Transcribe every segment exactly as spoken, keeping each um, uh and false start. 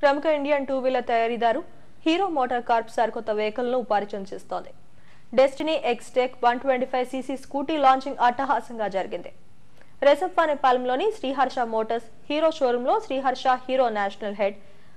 ప్రముఖ Indian two wheeler తయారీదారు Hero Motor Corp సరికొత్త వెహికల్ను పరిచయం చేస్తోంది. Destini Xtec one twenty five CC scooty launching అట్టహాసంగా జరిగింది. రెసప్పానేపాలెంలోని శ్రీహర్ష మోటార్స్ హీరో షోరూంలో Sriharsha Hero national head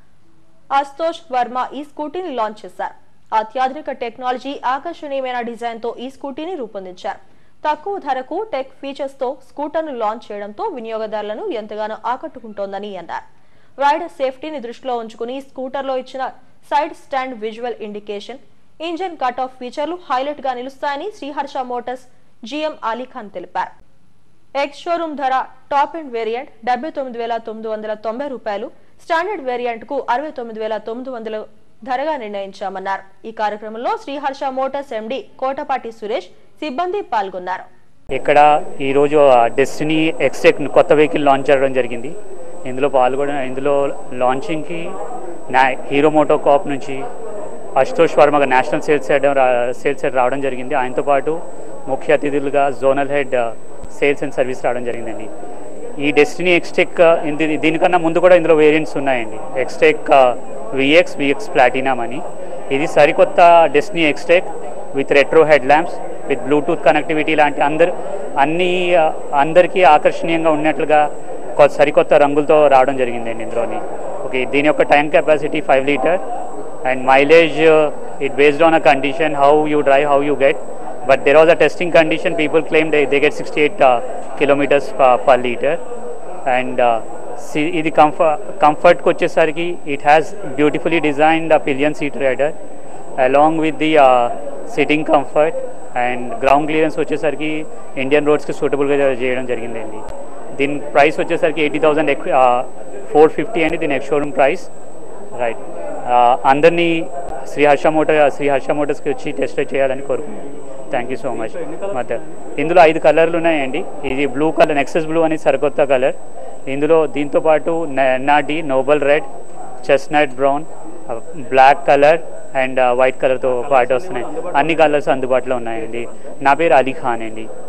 Ashutosh Varma ఈ స్కూటీని లాంచ్ చేశారు. అత్యాధునిక టెక్నాలజీ, ఆకర్షణీయమైన డిజైన్ తో ఈ స్కూటీని రూపొందించారు. తక్కువ ధరకు టెక్ ఫీచర్స్ తో స్కూటర్ను లాంచ్ చేయడంతో వినియోగదారులను ఎంతగానో ఆకట్టుకుంటోందని అన్నారు. రైడర్ సేఫ్టీని దృష్టిలో ఉంచుకుని స్కూటర్లో ఇచ్చిన side stand visual indication, engine cut off ఫీచర్లు హైలైట్ గా నిలుస్తాయని శ్రీహర్ష మోటార్స్ జీఎం అలీఖాన్ తెలిపారు. ఎక్స్ షోరూమ్ ధర టాప్ ఎండ్ వేరియంట్ డెబ్బై తొమ్మిది వేల తొమ్మిది వందల తొంభై రూపాయలు, స్టాండర్డ్ వేరియంట్ కు అరవై తొమ్మిది వేల తొమ్మిది వందల ధరగా నిర్ణయించామన్నారు. ఈ కార్యక్రమంలో శ్రీహర్ష మోటార్స్ ఎండి కోటపాటి సురేష్, సిబ్బంది పాల్గొన్నారు. ఇక్కడ ఈ రోజు డెస్టినీ ఎక్స్టెక్ కొత్త వెహికల్ లాంచ్ చేయడం జరిగింది. ఇందులో పాల్గొన ఇందులో లాంచింగ్కి నా హీరో మోటో కార్ప్ నుంచి Ashutosh Varma national sales head sales head రావడం జరిగింది. ఆయనతో పాటు ముఖ్య అతిథులుగా zonal head sales and service రావడం జరిగిందండి. ఈ డెస్టినీ ఎక్స్టెక్ దీనికన్నా ముందు కూడా ఇందులో వేరియంట్స్ ఉన్నాయండి. ఎక్స్టెక్ విఎక్స్ విఎక్స్ ప్లాటినం అని, ఇది సరికొత్త Destini Xtec with retro head lamps with Bluetooth connectivity లాంటి అందరు అన్ని అందరికీ ఆకర్షణీయంగా ఉన్నట్లుగా సరికొత్త రంగులతో రావడం జరిగిందండి ఇందులోని. ఓకే, దీని యొక్క tank capacity five litre and mileage it based on a condition how you drive, how you get. But there was a testing condition. People claimed they, they get sixty-eight uh, kilometers per, per liter. And uh, see, the comfort comfort kochesariki, it has beautifully designed a pillion seat rider along with the uh, sitting comfort and ground clearance kochesariki Indian roads ki suitable ga cheyadam jarigindandi. Din price kochesariki eighty thousand uh, four fifty and the next showroom price, right? Andarni Sriharsha motor Sriharsha మోటార్స్కి వచ్చి test చేయాలని కోరుకుంటున్నాను. Thank you so much. మధ్య ఇందులో ఐదు కలర్లు ఉన్నాయండి. ఇది బ్లూ కలర్, నెక్సస్ బ్లూ అనేది సరికొత్త కలర్. ఇందులో దీంతో పాటు ఎన్ఆర్డి, noble red, chestnut brown, black colour and white కలర్తో పాటు వస్తున్నాయి. అన్ని కలర్స్ అందుబాటులో ఉన్నాయండి. నా పేరు అలీఖాన్ అండి.